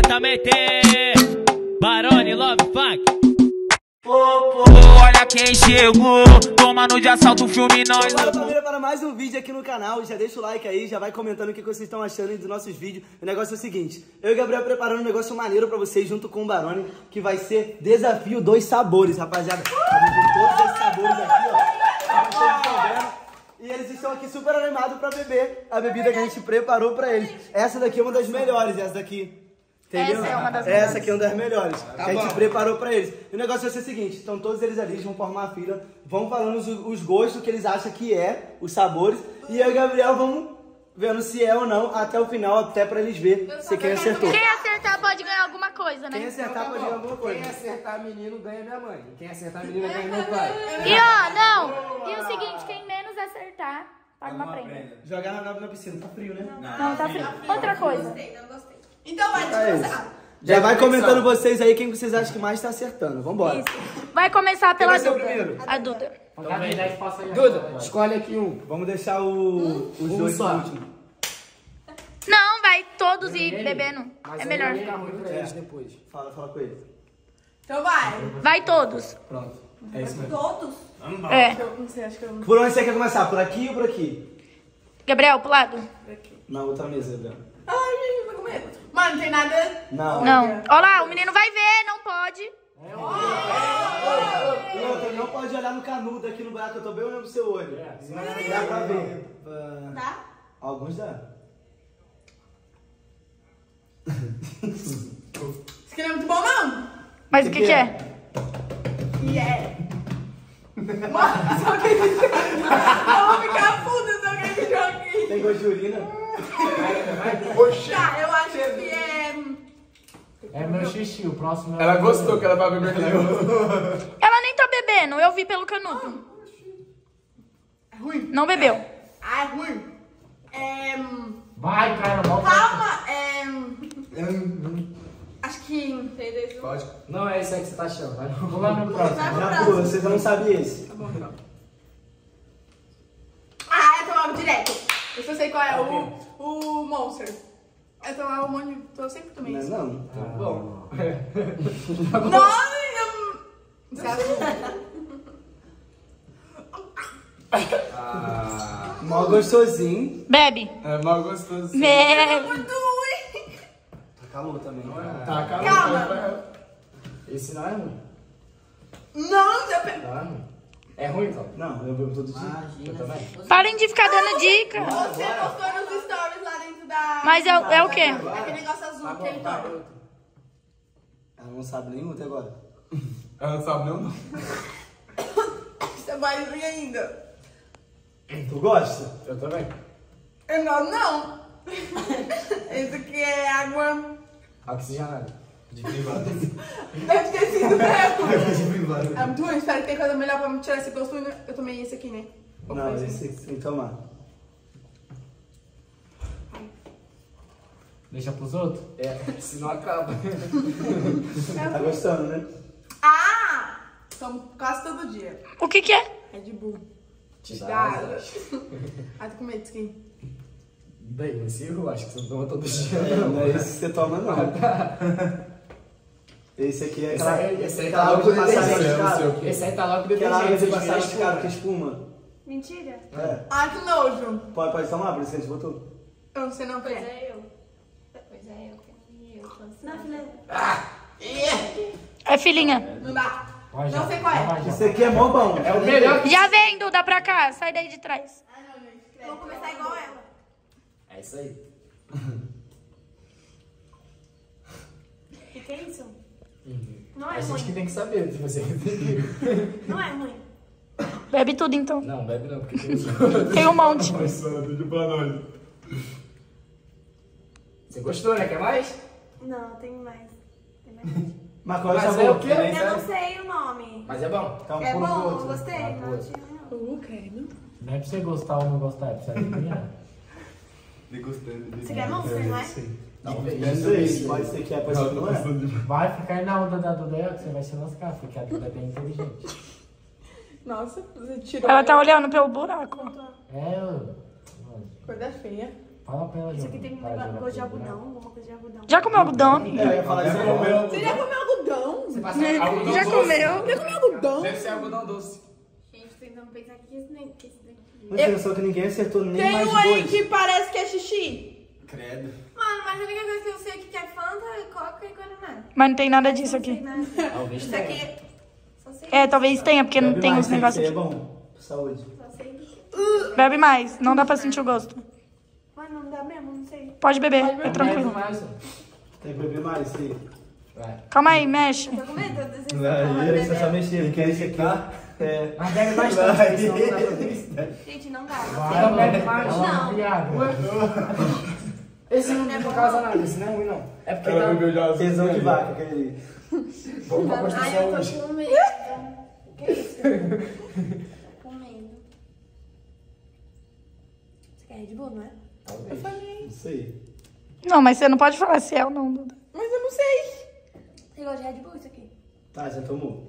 diretamente Barone Love Funk. Olha quem chegou, tomando de assalto o filme nós. Olá família, para mais um vídeo aqui no canal. Já deixa o like aí, já vai comentando o que vocês estão achando dos nossos vídeos. O negócio é o seguinte, eu e o Gabriel preparando um negócio maneiro pra vocês junto com o Barone, que vai ser Desafio dos Sabores, rapaziada. Todos esses sabores aqui, ó. Vocês estão vendo. E eles estão aqui super animados pra beber a bebida que a gente preparou pra eles. Essa daqui é uma das melhores, essa daqui. Entendeu? Essa é uma das melhores. Essa aqui é uma das melhores. Que a gente preparou pra eles. E o negócio vai ser o seguinte, estão todos eles ali, eles vão formar a fila, vão falando os gostos que eles acham que é, os sabores. E eu e o Gabriel vamos vendo se é ou não até o final, até pra eles verem se quem acertou. Quem acertar pode ganhar alguma coisa, né? Quem acertar pode ganhar alguma coisa. Quem acertar menino ganha minha mãe. Quem acertar menina ganha meu pai. E ó, não! E o seguinte, quem menos acertar, paga uma prenda. Jogar na piscina, tá frio, né? Não, tá frio. Outra coisa. Não gostei. Então vai descansar. Já vai comentando vocês aí quem vocês acham que mais tá acertando. Vambora. Isso. Vai começar pela vai ser o Duda. primeiro? A Duda. Duda, escolhe aqui um. Vamos deixar os dois só. últimos. Não, vai todos ir bebendo. Mas É aí melhor. vai ficar ruim pra eles depois. Fala com ele. Então vai. Vai todos. Pronto. É isso mesmo. Todos? É. Não sei, acho que eu não. Por onde você quer começar? Por aqui ou por aqui? Gabriel, pro lado? Na outra mesa, Gabriel. Ai, gente, vai comer. Mano, não tem nada. Não. Não. Olha lá, o menino vai ver, não pode. E outra, não pode olhar no canudo aqui no buraco, eu tô bem olhando pro seu olho. Senão não dá pra ver. Tá? Alguns dá. Isso aqui não é muito bom, não. Mas o que é? E é. Mano, só que esse jogo. Eu vou ficar puta só que esse jogo aqui. Tem gosto de urina? Tá, eu acho que é. É meu xixi, o próximo é... Ela gostou que ela vai beber aquele Ela nem tá bebendo, eu vi pelo canudo. É ruim? Não bebeu. Ah, é ruim. Vai, cara, volta. Calma, acho que. Pode. Não é esse aí que você tá achando, vai. Vou lá no próximo. Vai pro Já próximo. pô, vocês não sabem esse. Tá bom, então. Ah, eu tomava direto. Esse eu sei qual é, o Monster. Eu tomava um monte de... Eu sempre tomei Não, isso. não. Bom. Nossa, você acha? Mó gostosinho. Bebe. É mal gostoso. Bebe. Muito ruim. Tá calor também. Tá, Calma. Esse não é ruim. Não, já pe... Não é ruim. É ruim, então? Não, eu bebo todo dia. Eu também. Parem de ficar dando dica. Você postou nos stories lá dentro da... Mas é o quê? Aquele negócio azul que ele toma. Ela não sabe nenhum até agora. Ela não sabe nem o nome. Isso é mais ruim ainda. Tu gosta? Eu também. Eu não. Esse aqui é água... Oxigenado. De privado. Deve ter sido mesmo. De privado. É muito ruim, espero que tenha coisa melhor pra me tirar esse gosto. Eu tomei esse aqui, né? Não, esse tem que tomar. Deixa pros outros? É, senão acaba. Tá gostando, né? Ah! Tomo quase todo dia. O que é? Red Bull. Te Dá. dá asa. Ah, tô com medo disso aqui. Bem, nesse eu acho que você não toma todo dia, Não é esse que você toma, não. Esse aqui é aquela... Esse aí aquela tá água logo de passar detergente, esticado. Esse aí tá logo Aquela água de detergente. passar vocês esticado viram que espuma. espuma. Mentira. É. Ai, que nojo. Pode tomar, por isso que a gente botou. Eu não sei não Pois quer. é, eu. Pois é, eu que eu tô Não, filha. É filhinha. Não dá. Vai já. Não sei qual é. Vai já. Isso aqui é mó bom. É o melhor. Já vem, Duda, pra cá. Sai daí de trás. Eu vou começar igual ela. É isso aí. O que é isso? Não é A gente que ruim. tem que saber, tipo assim. Não é ruim. Bebe tudo, então. Não, bebe não, porque tem os Tem um monte. Você gostou, né? Quer mais? Não, tem mais. Tem mais. Mas qual é o Mas sabor? é o quê? Nem Eu sabe? não sei o nome. Mas é bom. Tá um É puro pro bom, outro. gostei. Ah, Não pô. tinha não. Quero. Não é pra você gostar ou não gostar, é pra você adivinhar. Você quer Monster, não é? Talvez. Não sei, pode ser que é, pode ser que não é. Vai ficar aí na onda da Duda que você vai se lascar, porque a Duda é bem inteligente. Nossa, você tirou Ela tá olhando pelo buraco. É, coisa feia. Fala pra ela, Isso aqui tem Vai, gosto de joga algodão, tudo. alguma coisa de algodão. Já comeu algodão, amiga? Eu ia falar isso. Você já comeu algodão? Você passa algodão Já doce. comeu? Já comeu algodão? Deve ser algodão doce. Gente, tô tentando pensar que esse daqui. Não pensou que ninguém acertou nem Tem mais um aí dois. que parece que é xixi. Credo. Mano, mas a única coisa que eu sei aqui que é Fanta, Coca e Guaraná. Mas não tem nada disso Não sei aqui. nada. Talvez Isso tenha. aqui. Só sei. É, talvez tenha, porque não Bebe tem mais, os negócios que aqui. É bom. Saúde. Só sei que. Bebe mais, não dá pra sentir o gosto. Mano, não dá mesmo, não sei. Pode beber, é Bebe tranquilo. mais, ó. Tem que beber mais, sim. Vai. Calma aí, mexe. Tô com medo desse Aí, você só mexer. Quer esse aqui? É. Mas bebe bastante, porque senão não dá pra ver. Gente, não dá. Vai, bebe mais. Não. Viado. Esse não causa nada, esse não é ruim, não. É porque tá... Tesão de vaca, aquele ali. Vamos pra Ai, construção eu hoje. tô com medo. Que isso? Com medo. Você quer Red Bull, não é? Talvez. Não sei. Não, mas você não pode falar se é ou não, Duda. Mas eu não sei. Você gosta de Red Bull, isso aqui? Tá, já tomou.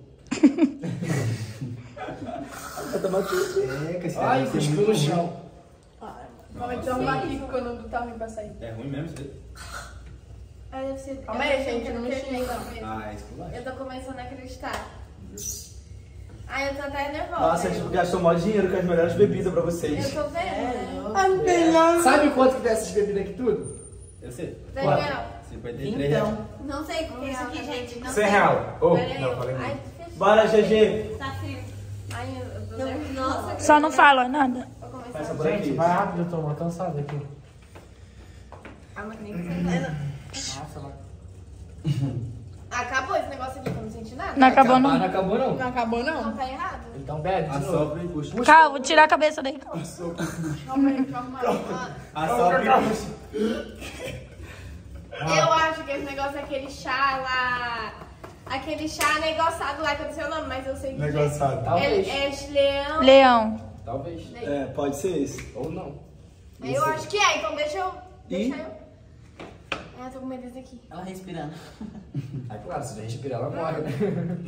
Vai tomar tudo. É, que esse Ai, cara cuspiu no chão. Calma aí, toma aqui quando tá ruim pra sair. É ruim mesmo isso aí? Ah, deve ser. Calma aí, gente, não me xinga. Ah, isso que vai. Eu tô começando a acreditar. Ai, eu tô até nervosa. Nossa, a gente gastou mó dinheiro com as melhores bebidas pra vocês. Eu tô vendo, né? Sabe quanto que tem essas bebidas aqui tudo? Eu sei. Daniel, 53 reais. não sei o que é isso aqui, gente. Não 100 sei. real. Oh, Pera aí, não, falei ai, muito. fechou. Bora, GG. Tá frio. Ai, eu tô nervosa. Nossa, Só não fala nada. vou começar. Passa por Gente, aqui. vai rápido, eu tô mó cansado aqui. Ah, mas nem que Nossa, vai. acabou esse negócio aqui, que eu não senti nada. Não acabou, Não não. acabou, não. Não acabou, não? Não, tá errado. Então bebe de novo. Assopra e puxa. Calma, vou tirar a cabeça daí. Calma aí, calma aí. Assopra e puxa. Eu acho que esse negócio é aquele chá lá. Aquele chá negociado lá, que eu não sei o nome, mas eu sei que Negociado. Talvez. é leão. Leão. Talvez. É, pode ser esse. Ou não. Eu acho que é, então deixa eu. Ih. Deixa eu. Ah, eu tô com medo desse aqui. Ela respirando. Aí, claro, se não respirar, ela morre, né?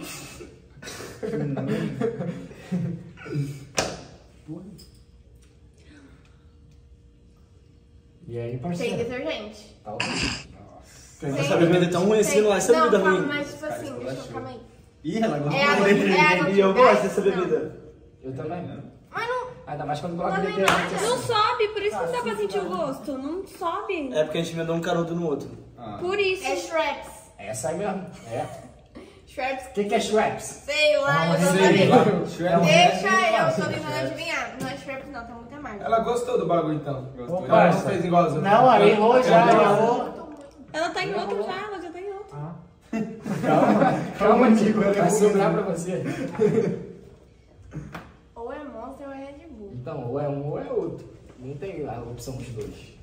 E aí, Tem parceiro? detergente. Talvez. Essa bebida é tão ruim assim, não é essa Não, bebida calma, ruim. mas tipo assim, deixa eu, calma aí. Ih, ela gostou. É água E eu de gosto gás? dessa Não. bebida. Eu também. Mas não. Ainda mais quando coloca Também detergente não. assim. Não Sobe, por isso que não dá pra sentir o gosto. Não sobe. É porque a gente emendou um caroto no outro. Por isso. É Shreps. Essa aí mesmo. É. Shreps. O que é Schweppes? Sei lá, eu tô sei lá. tentando. É um Deixa remédio eu, fácil, tô né? tentando adivinhar. Não é Shreps, não, tem muita marca. Ela gostou do bagulho então. Ô, Ela parça. não fez igual as outras. Não, aí errou já, errou. Ela tá em outro já, ela já tá em outro. Calma, Nico, vai sobrar pra você. Ou é Monster ou é Red Bull. Então, ou é um ou é outro. Não tem a opção dos dois.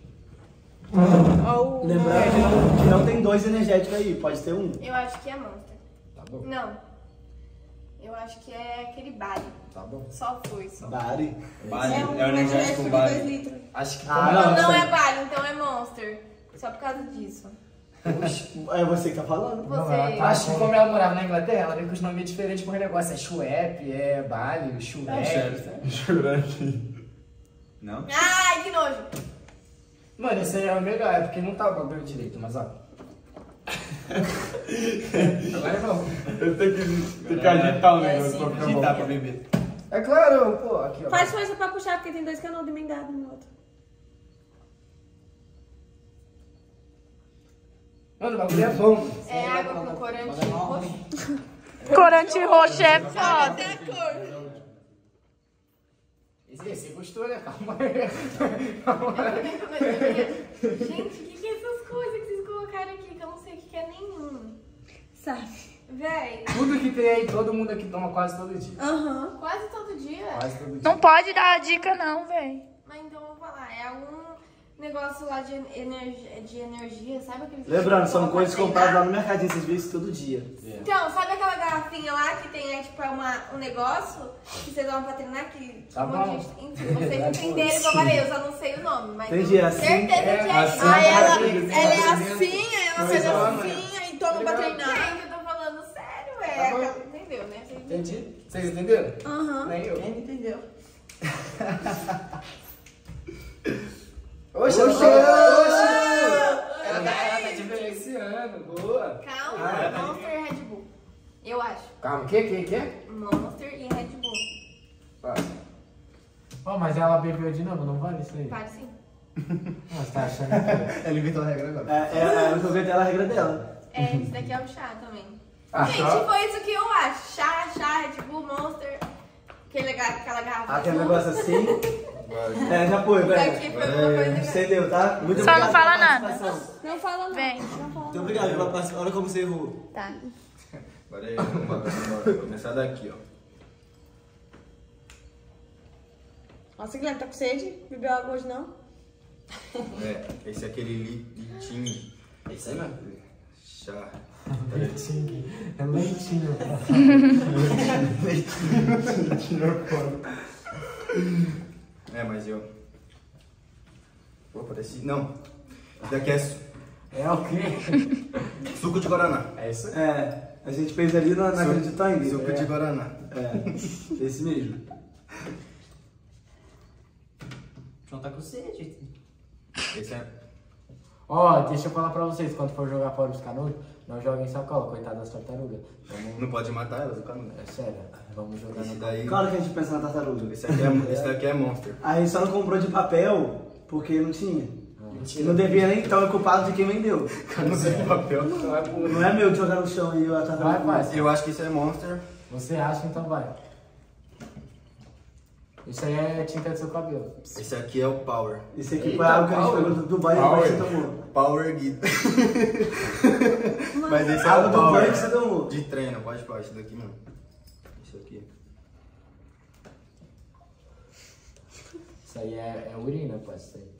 Lembrando que não tem dois energéticos aí, pode ter um. Eu acho que é Monster. Tá bom? Não. Eu acho que é aquele Bari. Tá bom. Só foi, só. Bari. Bale, É um é o energético com de bale. 2 litros. Acho que Ah, Não, não sei. é Bari, então é Monster. Só por causa disso. É você que tá falando? Você. Acho que como ela morava na Inglaterra, ela veio com os nomes diferentes por negócio. É Schweppes, é Bali, Schweppes. Não? Ai, que nojo. Mano, esse aí é o melhor, é porque não tá o bagulho direito, mas ó. Agora vamos. Eu tenho que agitar o negócio pra ficar agitar bom. Pra beber. É claro, pô, aqui ó. Faz força pra puxar, porque tem 2 canudos emendados no outro. Mano, o bagulho é bom. É água com corante roxo. Corante roxo é foda. Até a cor. Esse gostou, né? Calma aí. Calma aí. Gente, o que é essas coisas que vocês colocaram aqui? Que eu não sei o que é nenhum. Sabe? Véi, Tudo que tem aí, todo mundo aqui toma quase todo dia. aham. Quase todo dia. Quase todo dia. Não pode dar a dica, não, velho. Mas então eu vou falar, é algum negócio lá de energia, sabe aquele Lembrando, são coisas compradas lá no mercadinho, vocês veem isso todo dia. Então, sabe aquela garrafinha lá que tem, tipo, um negócio que vocês vão pra treinar que Tá um monte bom. de gente... Enfim, vocês entenderam que eu falei, eu só não sei o nome, mas Entendi, eu assim, tenho certeza que é assim. isso. Aí ela Ela é assim, aí ela faz assim, e toma pra treinar. Gente, eu tô falando sério, Tá é. bom. Entendeu, né? Vocês Entendi? Vocês entenderam? Aham. Nem eu. Ele entendeu. Oxe, Oxe! Ela tá diferenciando. Boa. Calma, Monster e Red Bull. Eu acho. Calma, o que? Monster e Red Bull. Vai. Ó, mas ela bebeu de novo, não vale isso aí? Vale sim. Ah, você tá achando que... Ela inventou a regra agora. É, eu inventei a regra dela. É, esse daqui é o chá também. Ah, Gente, chá? foi isso que eu acho. Chá, Red Bull, Monster. Aquela garrafa. Aquele de negócio assim. É, já foi, Isso velho. aqui foi uma coisa que... Entendeu, tá? Muito Só obrigado não fala pela nada. participação. Não fala não. Vem. Não fala Muito não. obrigado pela participação. Olha como você errou. Tá. Agora aí, vamos começar daqui, ó. Nossa, Guilherme, tá com sede? Bebeu água hoje não? É, esse é aquele litinho. É isso aí mesmo. Chá. Leitinho. É leitinho. É, mas eu... Pô, parece... Não. Isso daqui é É o quê? suco de Guaraná. É isso aí. É, a gente fez ali na Acredita ainda. Suco de Guaraná. É, esse mesmo. João tá com sede. Esse é... Ó, deixa eu falar pra vocês, quando for jogar fora os canudos, não joguem em sacola, coitado das tartarugas. Vamos... Não pode matar elas, o canudo. É sério, vamos jogar Esse no... daí... Claro que a gente pensa na tartaruga. Esse daqui é Monster. Aí só não comprou de papel porque não tinha. E não devia nem estar culpado de quem vendeu. Canudo de papel. Não é meu de jogar no chão e a tartaruga. Vai, vai. Eu acho que isso é Monster. Você acha, então vai. Isso aí é tinta do seu cabelo. Esse aqui é o Power. Esse aqui foi algo que a gente pegou do Dubai e você tomou. Power Guida. Mas esse é Água o do banho que Power. você tomou. De treino, pode falar isso daqui, mano. Isso aqui. Isso aí é urina, pô, isso aí.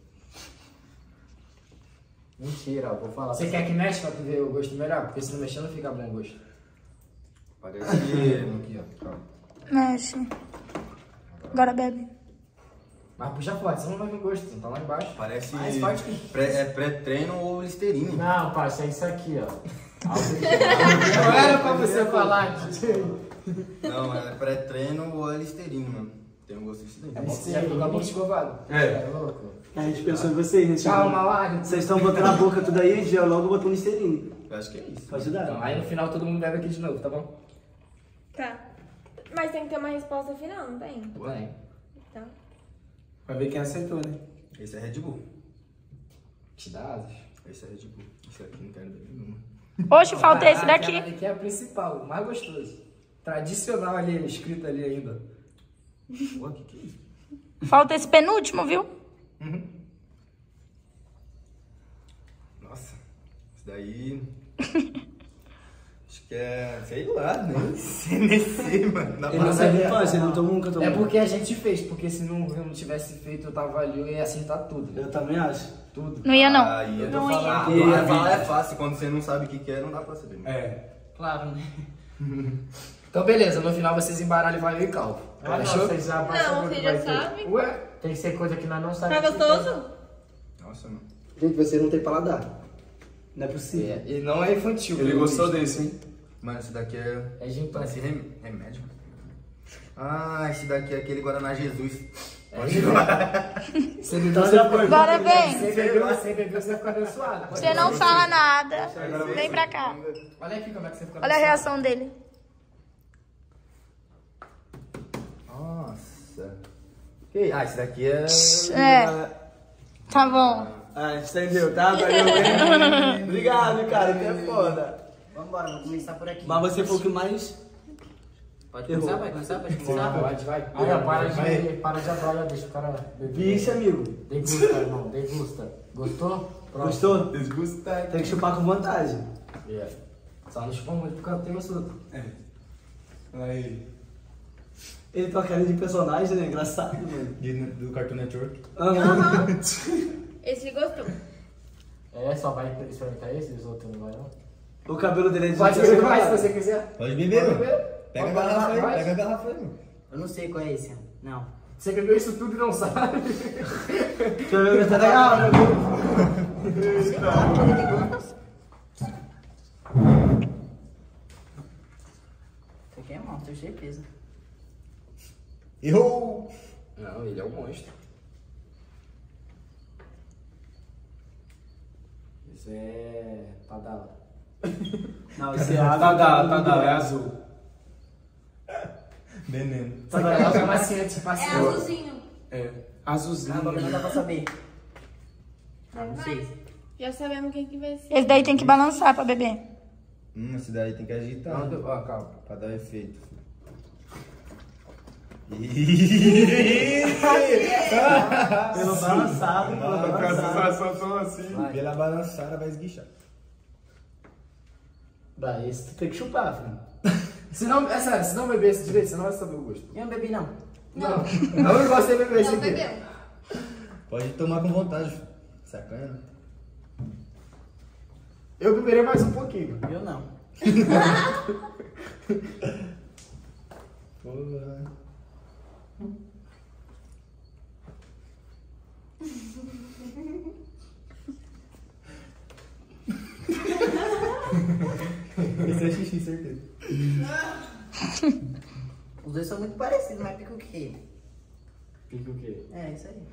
Mentira, eu vou falar. Você quer que mexe pra tu ver o gosto melhor? Porque se não mexer não fica bom o gosto. Parece... Aqui, ó. Calma. Mexe. Agora bebe. Mas puxa forte, você não vai ver o gosto, não tá lá embaixo. Parece... Mais forte que... pré-treino ou Listerine. Não, parça, é isso aqui, ó. Não era pra você falar, Não, é pré-treino ou é Listerine, mano. Tem um gosto disso daí. Você já ficou com a boca escovada. É louco. A gente pensou em vocês, né? Calma lá. Vocês estão botando a boca tudo aí, a gente já logo botou um Listerine. Eu acho que é isso. Pode dar. Então, aí no final todo mundo bebe aqui de novo, tá bom? Tá. Mas tem que ter uma resposta final, não tem? Vai. Então. Pra ver quem aceitou, né? Esse é Red Bull. Te dá asas. Esse é Red Bull. Esse aqui não quero beber nenhuma. Oxe, falta esse daqui. Aquela daqui é a principal, o mais gostoso. Tradicional ali, escrito ali ainda. Pô, que é isso? Falta esse penúltimo, viu? Nossa. Isso daí... Acho que é... Sei lá, nem sei, mano. Dá Ele pra não saber. sabe infância, ele não tomou nunca tomou. É porque a gente fez, porque se não, eu não tivesse feito, eu tava ali, eu ia acertar tudo. Né? Eu também acho. Tudo. Não ia, não. Aí eu tô Não ia. falando. Ia. Ah, falar é fácil. Quando você não sabe o que é, não dá pra saber. Mano. É. Claro, né? Então beleza, no final vocês embaralham e vai eu e calvo. Ah, não, Fechou? vocês já Não, sabem o você que já vai ter. sabe. Ué? Tem que ser coisa que nós não Tá sabemos. gostoso? Nossa, mano. Gente, você não tem paladar. Não é possível. E não é infantil. Ele pelo gostou visto. desse, hein? Mano, esse daqui é... É gin Parece tônica. remédio. Ah, esse daqui é aquele Guaraná Jesus. Você bebeu, Então já foi. Bora, vem. você bebeu, você vai ficar abençoado. Você não fala nada. Vem pra cá. Olha aqui como é que você fica Olha a reação dele. Nossa. Ah, esse daqui é... É. Tá bom. Ah, entendeu, tá? Valeu, hein? Obrigado, cara, que é foda. Vambora, vamos começar por aqui. Mas você foi o que mais... Pode começar, vai começar, pode começar. Vai. Aí, ó, para de adorar, deixa o cara beber. Vixe, amigo. Degusta, irmão, degusta. Gostou? Pronto. Gostou? Desgusta. Tem que chupar com vontade. Yeah. Só não chupa muito porque eu tenho assunto. Aí. Ele tem uma carinha de personagem, né? Engraçado, mano. Do Cartoon Network. Aham. Esse gostou. É, só vai experimentar esse, os outros não vai não? O cabelo dele é de Pode beber mais se você quiser. Pode beber, mano. Pega a Vamos garrafa aí, vai. pega a garrafa aí, mano. Eu não sei qual é esse. Não. Você bebeu isso tudo e não sabe. Deixa eu ver metade da garrafa. Isso aqui é monstro, certeza. Eu... Não, ele é um monstro. Isso é Tadala. Não, esse é água. Tadala, é azul. Veneno. Só que ela é macia, tipo assim. É azulzinho. É, azulzinho. Ah, não dá pra saber. Ah, não sei. Já sabemos quem que vai ser. Esse daí tem que balançar pra beber. Esse daí tem que agitar. Ó, calma. Pra dar efeito. Pelo balançado, pelo balançado. São assim. Pela balançada vai esguichar. Vai, esse tu tem que chupar, filho. Se não, é sério, se não beber esse direito, você não vai saber o gosto. Eu não bebi, não. Não. Eu não gosto de beber esse Não aqui. bebeu. Pode tomar com vontade, filho. Sacana. Eu beberei mais um pouquinho. Eu não. Porra. Esse é xixi, certeza. Os dois são muito parecidos, mas pica o quê? Pica o quê? É, isso aí.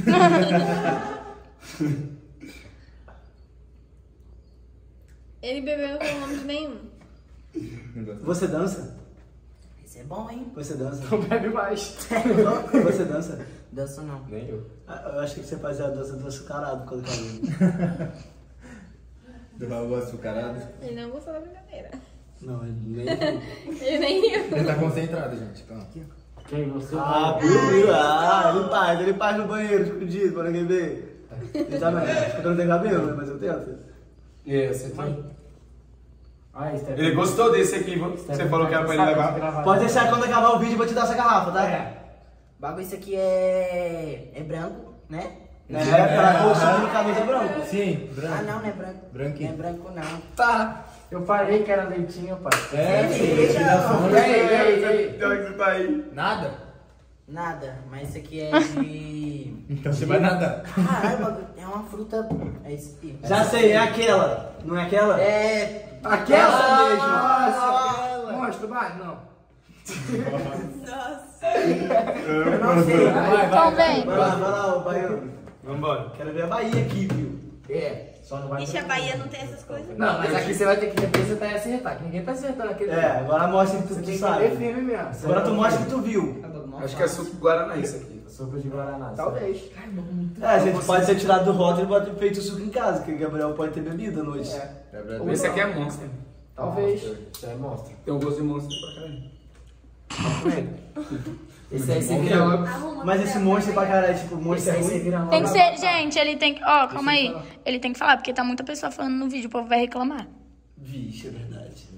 Ele bebeu com nome de nenhum. Você dança? Esse é bom, hein? Você dança? Não bebe mais. Você dança? Danço não. Nem eu. Ah, eu acho que você fazia a dança do açucarado quando cabelo. Do baú açucarado. Ele não gostou da brincadeira. Não, nem. Ele nem riu. Ele tá concentrado, gente. Calma. Quem? Você? Ah, viu? Ah, ele faz no banheiro, escondido, pra ninguém ver. Ele também. Acho que eu não tenho cabelo, né? Mas eu tento. Esse aqui. Ah, Ele gostou desse aqui, você falou que era pra ele levar. Pode deixar quando acabar o vídeo, eu vou te dar essa garrafa, tá? O bagulho, isso aqui é branco, né? Pra consumo no camisa branco. Sim, Ah, não é branco. Branquinho. Não é branco, não. Tá. Eu falei que era leitinho, pai. Ei. Pior que você tá aí. Nada? Nada, mas isso aqui é de... Então você vai nadar. Caralho, bagulho, é uma fruta... É esse aqui. Já sei, é aquela. Não é aquela? É... Aquela mesmo. Nossa. Mostra, vai. Não. Eu não sei. Então vem. Vai lá, ô baiano. Vambora. Quero ver a Bahia aqui, viu? É. Só não vai Ixi, a Bahia não tem essas coisas. Não, mas aqui você vai ter que representar e acertar, que ninguém tá acertando aquele. É, agora mostra que Você tu tem que sabe. saber firme mesmo. Agora tu mostra que tu viu. Acho que é suco Guaraná isso aqui. Suco de Guaraná. Talvez. É, a gente pode ter tirado do rótulo e ter feito suco em casa, que o Gabriel pode ter bebido à noite. Esse aqui é monstro. Talvez. Isso é monstro. Tem um gosto de monstro pra caralho. Esse aí você vira logo. Mas esse monstro pra caralho, tipo, monstro Esse é aí você ruim. vira logo. Tem que ser, gente, ele tem que. Ó, calma aí. Ele tem que falar, porque tá muita pessoa falando no vídeo, o povo vai reclamar. Vixe, é verdade.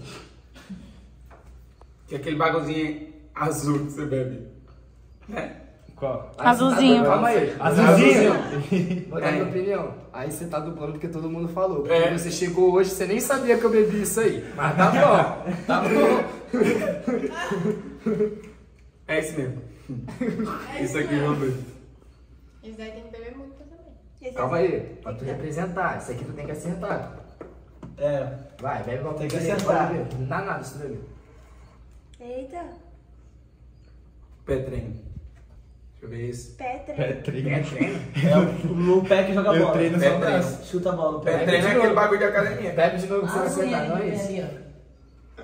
Que é aquele bagulhozinho azul que você bebe. Né? Qual? Azulzinho. Calma aí. Azulzinho. Vou dar minha opinião. Aí você tá dublando porque todo mundo falou. Porque É. você chegou hoje, você nem sabia que eu bebi isso aí. Mas tá bom. Tá bom. É esse mesmo. Isso aqui, vamos ver. Esse daí tem que beber muito também. Calma aí. Pra tu representar. Isso aqui tu tem que acertar. É. Vai, bebe uma Tem que coisa aí, acertar. pode beber. Não dá nada isso daí. Eita. Pé treino. Deixa eu ver esse. Pé É treino. treino. É o pé que joga Eu bola. treino Pé só treino. braço. Chuta a bola, o Pé pé. treino é aquele bagulho de academia. Bebe de novo que você vai Azulzinho acertar, não é ali, isso? ali, ó.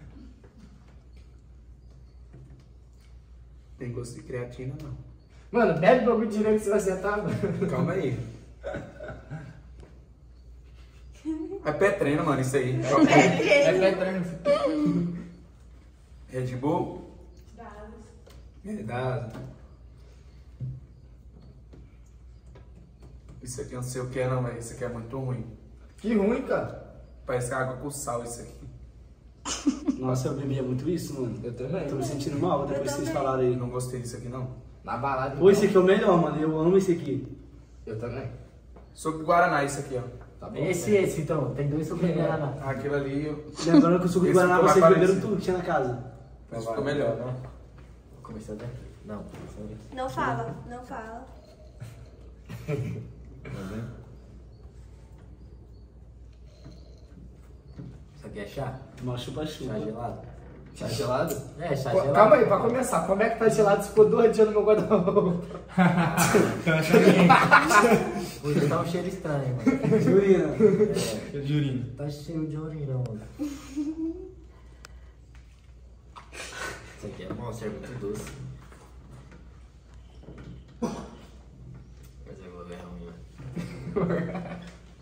Tem gosto de creatina, não. Mano, bebe o bagulho direito que você vai acertar, mano. Calma aí. É pé treino, mano, isso aí. É pé treino. Red Bull. Dados. Isso aqui eu não sei o que é não, velho. Isso aqui é muito ruim. Que ruim, cara. Parece água com sal isso aqui. Nossa, eu bebia muito isso, mano. Eu também. Tô me sentindo mal depois que vocês falaram aí. Eu não gostei disso aqui não. Na balada. Pô, esse aqui é o melhor, mano. Eu amo esse aqui. Eu também. Suco de Guaraná, isso aqui, ó. Tá bom. Esse, então. Tem dois sucos de Guaraná. Aquilo ali, eu... Lembrando que o suco de Esse Guaraná ficou vocês mais beberam parecido. tudo que tinha na casa. Mas ficou melhor, né? Vou começar daqui. Não, começar daqui. Não fala, não fala. Isso aqui é chá? Uma chupa-chupa. Chá gelado? Chá gelado? É, chá Pô, gelado. calma aí, pra começar. Como é que tá gelado se ficou 2 dias no meu guarda-roupa? Porque tá um cheiro estranho, mano. De urina. É, de urina. Tá cheio de urina, mano. Isso aqui é Monster, é muito doce. Mas eu vou ver ruim, mano.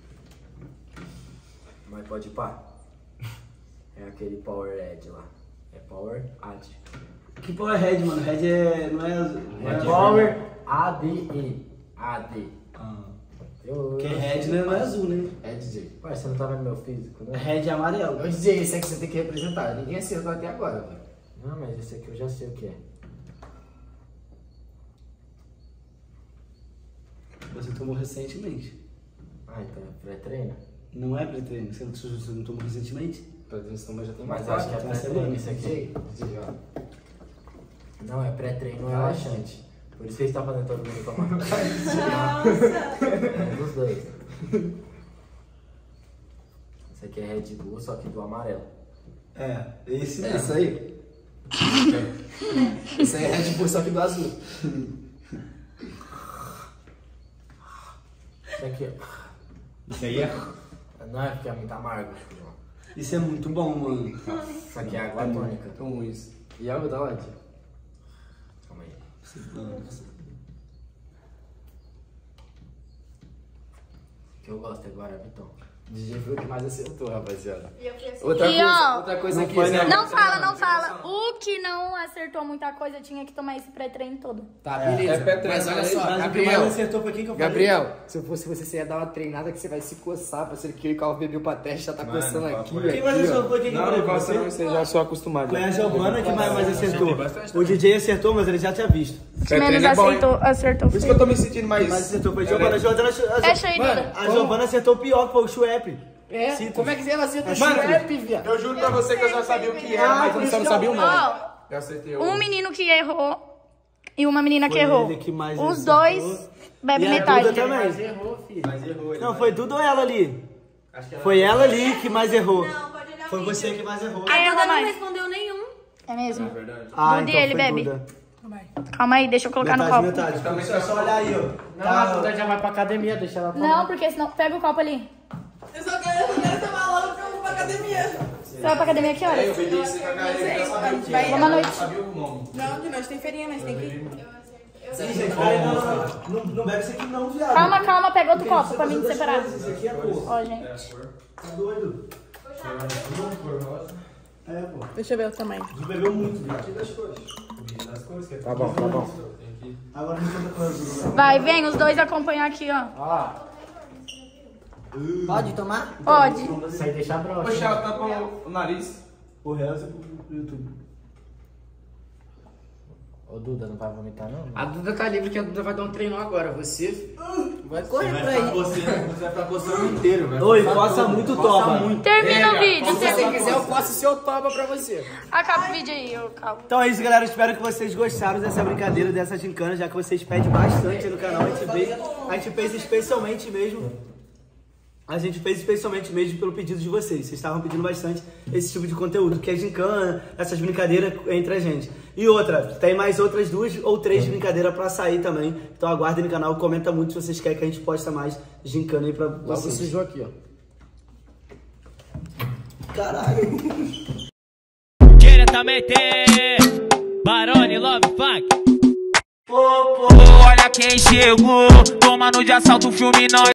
Mas pode ir pá. É aquele Power Red lá. É Power AD. Que Power Red, mano? Red é... não é azul. É Power ADE. AD. Porque Red não é azul, né? É, DJ. Ué, você não tá vendo meu físico, né? Red é amarelo. Ô, DJ, esse aqui você tem que representar. Ninguém acertou até agora, velho. Não, mas esse aqui eu já sei o que é. Você tomou recentemente. Ah, então é pré-treino? Não é pré-treino? Você não tomou recentemente? Pré-treino já tem Mas mais acho que é tá pré-treino semana. isso aqui. DJ, ó. Não, é pré-treino relaxante. Por isso que eles estão fazendo todo mundo tomar. É um dos dois. Esse aqui é Red Bull, só que do amarelo. É, esse mesmo. Isso aí. Isso aí é Red Bull, só que do azul. Isso aqui, Isso aí é... não é porque é muito amargo. Isso é muito bom, mano. Isso aqui é água tônica. Então isso. E água da onde? Calma aí. O que eu gosto é Guarabitão. DJ foi o que mais acertou, rapaziada. E eu fui assim. E, ó, outra coisa não aqui. foi, Zé. Não fala. O que não acertou muita coisa tinha que tomar esse pré-treino todo. Tá, beleza. É pré-treino, Mas olha só, Mas o que Gabriel. mais acertou foi quem que eu falei? Gabriel, se eu fosse você ia dar uma treinada que você vai se coçar, pra ser que o carro bebeu pra teste, já tá Mano, coçando papo aqui, reto. Quem mais aqui, acertou ó. foi quem que eu Não, falei? não gosta não, Você? você já sou acostumado. Foi a Giovana que mais acertou. bastante O DJ acertou, mas ele já tinha visto. Menos é bom, hein? acertou. Por isso que eu tô me sentindo mais... Quem mais acertou foi a Giovana. Fecha aí, Duda. A Giovana acertou o pior, que foi o Schweppes. É, Citrus. como é que ela acertou o Mano, Schweppes, viado? Eu juro pra você que eu já sabia o que era, mas eu só não sabia o nome. Ó, Eu acertei o... um menino que errou e uma menina que Foi errou. ele que mais Os acertou. dois bebem E a metade. Duda também. Mas errou, filho. Mas errou ele. Não, foi Duda ou ela ali? Acho que ela... Foi ela ali que mais errou. Não, pode olhar o Foi vídeo. você que mais errou. Quem A errou Duda não mais? respondeu nenhum. É mesmo? É verdade. Ah, Duda, então ele foi bebe. Duda. Calma aí, deixa eu colocar no copo. Metade. É só olhar aí, ó. Não, a Duda já vai pra academia, deixa ela tomar. Não, porque senão... Pega o copo ali. Eu só quero tomar logo porque eu vou pra academia. Você vai pra academia que É, eu horas? bebi isso com a galera, eu já sabia o que Vai- era. Boa noite. Eu sabia o nome. Não, de noite tem feirinha, mas tem que ir. Sim, gente, peraí, não bebe isso aqui não, viado. Calma, pega outro Porque copo você pra mim faz separar. duas coisas, Isso aqui é cor. Ó, gente. Tá doido? É, pô. Deixa eu ver o tamanho. Tu bebeu muito, viado. Tira das cores. Tá bom, tá bom. Agora não conta coisa. Vai, vem, os dois acompanhar aqui, ó. Ó, Pode tomar? Pode. isso aí deixa broxa. Poxa, ela tampa o nariz. O resto é pro YouTube. Ô, Duda, não vai vomitar, não? A Duda tá livre que a Duda vai dar um treino agora. Você vai correr por aí. Você vai ficar coçando inteiro, velho. Oi, coça muito toba. Termina o vídeo. Se você quiser, eu posso ser o toba pra você. Acaba o vídeo aí, eu calmo. Então é isso, galera. Eu espero que vocês gostaram dessa brincadeira, dessa gincana, já que vocês pedem bastante no canal. A gente fez especialmente mesmo. A gente fez especialmente mesmo pelo pedido de vocês. Vocês estavam pedindo bastante esse tipo de conteúdo, que é gincana, essas brincadeiras entre a gente. E outra, tem mais outras 2 ou 3 brincadeiras pra sair também. Então aguardem no canal, comenta muito se vocês querem que a gente posta mais gincana aí pra Logo vocês. esse jogo aqui, ó. Caralho. Diretamente, Barone Love Funk. Olha quem chegou, tomando de assalto o filme nós.